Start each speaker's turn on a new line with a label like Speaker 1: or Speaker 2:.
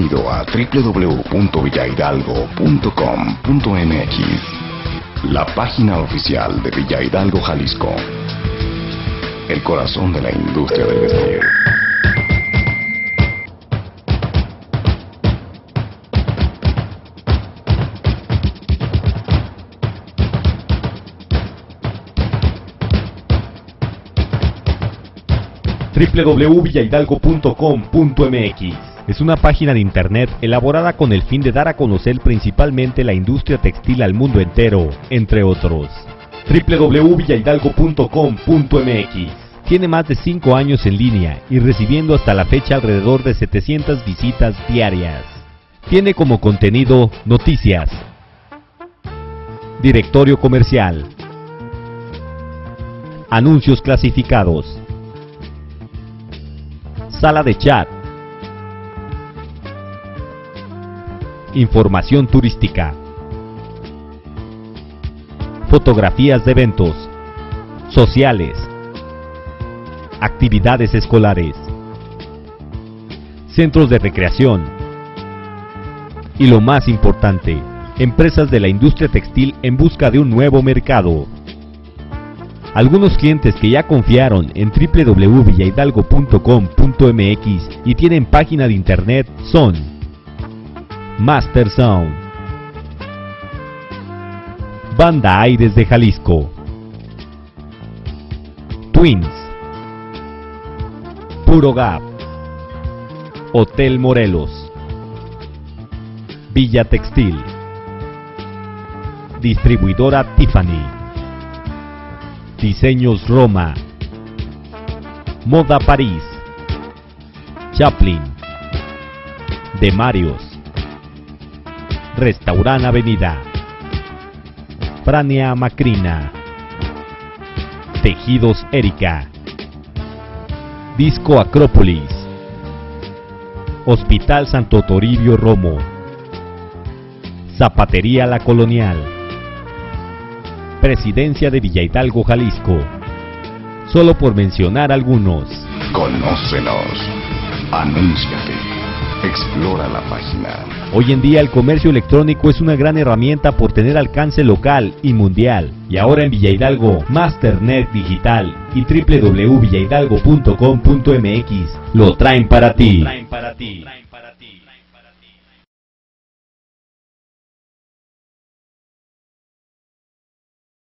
Speaker 1: Bienvenido a www.villahidalgo.com.mx, la página oficial de Villa Hidalgo, Jalisco, el corazón de la industria del vestir.
Speaker 2: www.villahidalgo.com.mx es una página de internet elaborada con el fin de dar a conocer principalmente la industria textil al mundo entero, entre otros. www.villahidalgo.com.mx tiene más de 5 años en línea y recibiendo hasta la fecha alrededor de 700 visitas diarias. Tiene como contenido noticias, directorio comercial, anuncios clasificados, sala de chat, información turística, fotografías de eventos, sociales, actividades escolares, centros de recreación y lo más importante, empresas de la industria textil en busca de un nuevo mercado. Algunos clientes que ya confiaron en www.villahidalgo.com.mx y tienen página de internet son Master Sound, Banda Aires de Jalisco, Twins, Puro Gap, Hotel Morelos, Villa Textil, Distribuidora Tiffany, Diseños Roma, Moda París, Chaplin, De Marios, Restaurant Avenida, Frania Macrina, Tejidos Erika, Disco Acrópolis, Hospital Santo Toribio Romo, Zapatería La Colonial, Presidencia de Villa Hidalgo, Jalisco, solo por mencionar algunos.
Speaker 1: Conócenos, anúnciate, explora la página.
Speaker 2: Hoy en día el comercio electrónico es una gran herramienta por tener alcance local y mundial. Y ahora en Villa Hidalgo, Masternet Digital y www.villahidalgo.com.mx lo traen para ti.